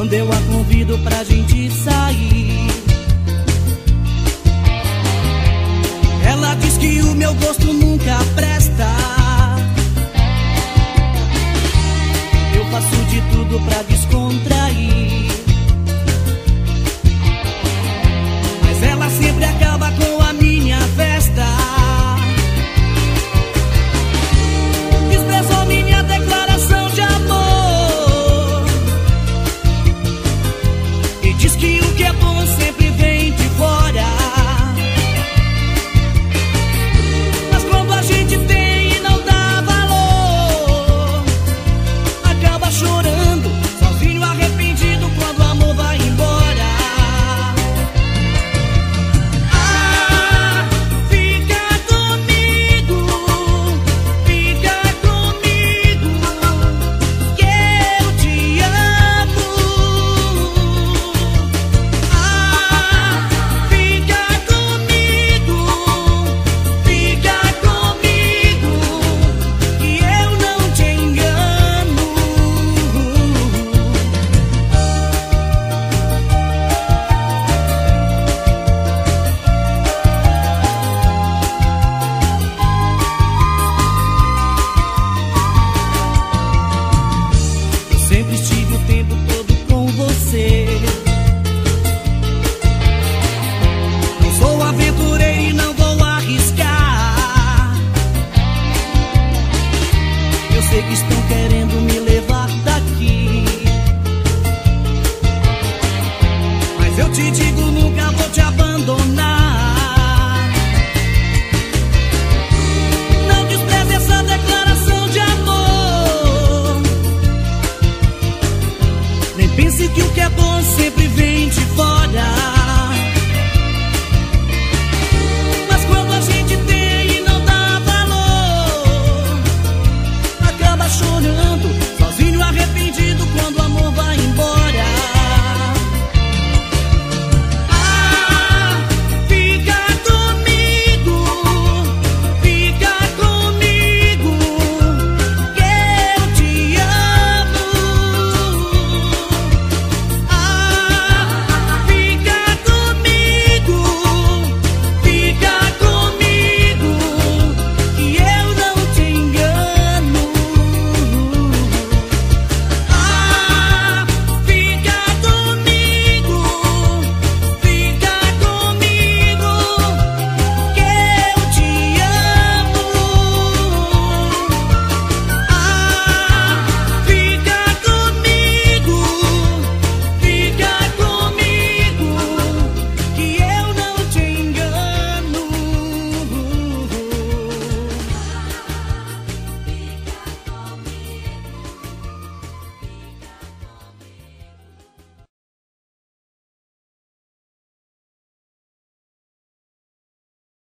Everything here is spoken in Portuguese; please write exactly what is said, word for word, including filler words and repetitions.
quando eu a convido pra gente sair. Ela diz que o meu gosto nunca presta. Eu faço de tudo pra descontrair, mas ela sempre acaba com a minha festa. Desprezou minha declaração de amor e diz que o que é bom sempre vem de fora. Mas quando a gente tem e não dá valor, acaba chorando, sozinho, arrependido, quando o amor vai embora. Ah, fica comigo, fica comigo, que eu te amo. Ah, fica comigo, fica comigo, que eu não te engano. Eu sempre estive o tempo todo com você. Não sou aventureiro e não vou arriscar. Eu sei que estão querendo me levar daqui, mas eu te digo, nunca vou te abandonar. Não despreze essa declaração de amor, nem pense que o que é bom sempre vem de fora.